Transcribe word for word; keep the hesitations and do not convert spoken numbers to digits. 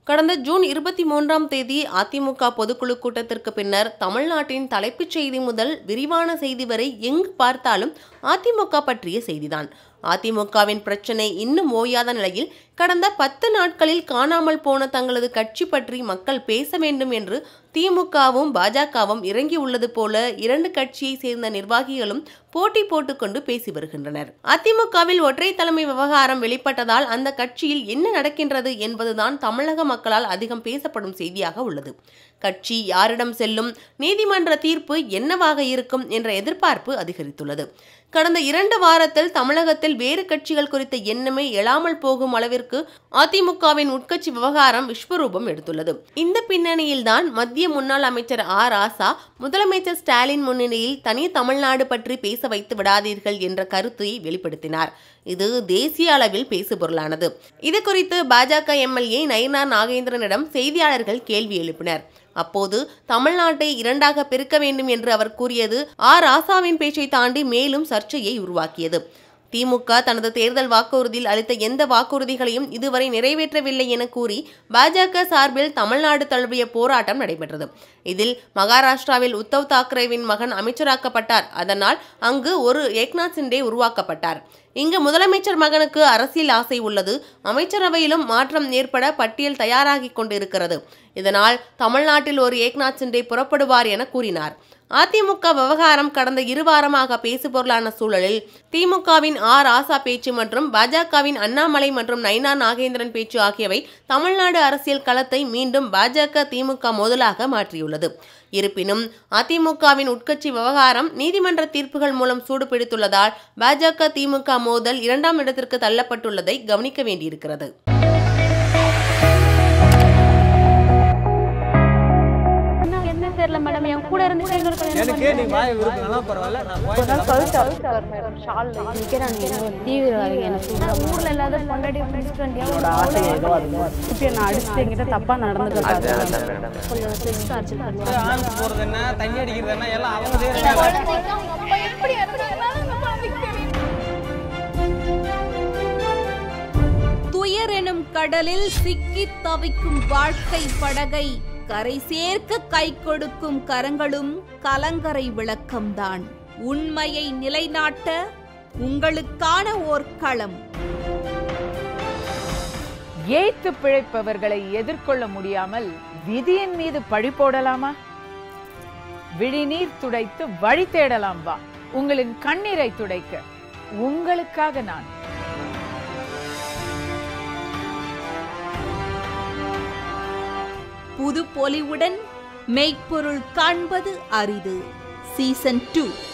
கடந்த ஜூன் இருபத்தி மூன்றாம் தேதி அதிமுக பொதுக்குழு கூட்டத்திற்கு பின்னர் தமிழ்நாட்டின் தலைப்புச் செய்தி முதல் விரிவான செய்தி வரை எங்கு பார்த்தாலும் அதிமுக பற்றிய செய்திதான். அதிமுகவின் பிரச்சனை இன்னும் ஓயாத நிலையில் கடந்த பத்து நாட்களில் காணாமல் போன தங்களது கட்சி பற்றி மக்கள் பேச வேண்டும் என்று திமுகவும் பாஜகவும் இறங்கி உள்ளது போல இரண்டு கட்சியை சேர்ந்த நிர்வாகிகளும் போட்டி போட்டுக்கொண்டு பேசி வருகின்றனர். அதிமுகவில் ஒற்றை தலைமை விவகாரம் வெளிப்பட்டதால் அந்த கட்சியில் என்ன நடக்கின்றது என்பதுதான் தமிழக மக்களால் அதிகம் பேசப்படும் செய்தியாக உள்ளது. கட்சி யாரிடம் செல்லும், நீதிமன்ற தீர்ப்பு என்னவாக இருக்கும் என்ற எதிர்பார்ப்பு அதிகரித்துள்ளது. கடந்த இரண்டு வாரத்தில் தமிழகத்தில் வேறு கட்சிகள் குறித்த எண்ணமே எழாமல் போகும் அளவிற்கு அதிமுகவின் உட்கட்சி விவகாரம் விஸ்வரூபம் எடுத்துள்ளது. இந்த பின்னணியில்தான் மத்திய முன்னாள் அமைச்சர் ஆ ராசா முதலமைச்சர் ஸ்டாலின் முன்னிலையில் தனி தமிழ்நாடு பற்றி பேச வைத்து விடாதீர்கள் என்ற கருத்தை வெளிப்படுத்தினார். இது தேசிய அளவில் பேசுபொருளானது. இது குறித்து பாஜக எம்எல்ஏ நயினார் நாகேந்திரனிடம் செய்தியாளர்கள் கேள்வி எழுப்பினர். அப்போது தமிழ்நாட்டை இரண்டாக பிரிக்க வேண்டும் என்று அவர் கூறியது ஆ ராசாவின் பேச்சை தாண்டி மேலும் சர்ச்சையை உருவாக்கியது. திமுக தனது தேர்தல் வாக்குறுதியில் அளித்த எந்த வாக்குறுதிகளையும் இதுவரை நிறைவேற்றவில்லை என கூறி பாஜக சார்பில் தமிழ்நாடு தழுவிய போராட்டம் நடைபெற்றது. இதில் மகாராஷ்டிராவில் உத்தவ் தாக்கரேவின் மகன் அமைச்சராக்கப்பட்டார். அதனால் அங்கு ஒரு ஏக்நாத் சிண்டே உருவாக்கப்பட்டார். இங்கு முதலமைச்சர் மகனுக்கு அரசியல் ஆசை உள்ளது. அமைச்சரவையிலும் மாற்றம் ஏற்பட பட்டியல் தயாராகி கொண்டிருக்கிறது. இதனால் தமிழ்நாட்டில் ஒரு ஏக்நாத் சிண்டே புறப்படுவார் என கூறினார். அதிமுக விவகாரம் கடந்த இரு வாரமாக பேசுபொருளான சூழலில் திமுகவின் ஆ ராசா பேச்சு மற்றும் பாஜகவின் அண்ணாமலை மற்றும் நயினார் நாகேந்திரன் பேச்சு ஆகியவை தமிழ்நாடு அரசியல் களத்தை மீண்டும் பாஜக திமுக மோதலாக மாற்றியுள்ளது. இருப்பினும் அதிமுகவின் உட்கட்சி விவகாரம் நீதிமன்ற தீர்ப்புகள் மூலம் சூடு பிடித்துள்ளதால் பாஜக திமுக மோதல் இரண்டாம் இடத்திற்கு தள்ளப்பட்டுள்ளதை கவனிக்க வேண்டியிருக்கிறது. மேடம் என் கூட இருந்து எனக்கு நீ வாய் விருப்பம்னா பரவாயில்லை. நான் போய் சொல்லிட்டார் மேடம் ஷால் நிக்கிறேன். தீவிரவாதி எனக்கு ஊர்ல இல்லாத பொண்டாடி பிடிச்சிட்டு ஆசை ஏதோ அது நான் அடிச்சுட்டு என்கிட்ட தப்பா நடந்துக்கிட்டாரு. கொஞ்சம் செக்ஸ் ஆச்சு. ஆன் போறது என்ன, தண்ணி அடிக்கிறது என்ன எல்லாம் அவங்க எப்படி துயர் எனும் கடலில் சிக்கி தவிக்கும் வாழ்க்கை படகை கரை சேர்க்க கை கொடுக்கும் கரங்களும் கலங்கரை விளக்கம்தான். உண்மையை நிலைநாட்ட உங்களுக்கான ஓர் களம். ஏய்த்து பிழைப்பவர்களை எதிர்கொள்ள முடியாமல் விதியின் மீது பழி போடலாமா? விழிநீர் துடைத்து வழி தேடலாம் வா. உங்களின் கண்ணீரை துடைக்க உங்களுக்காக நான். புது பொலிவுடன் மெய்ப்பொருள் காண்பது அரிது. Season two.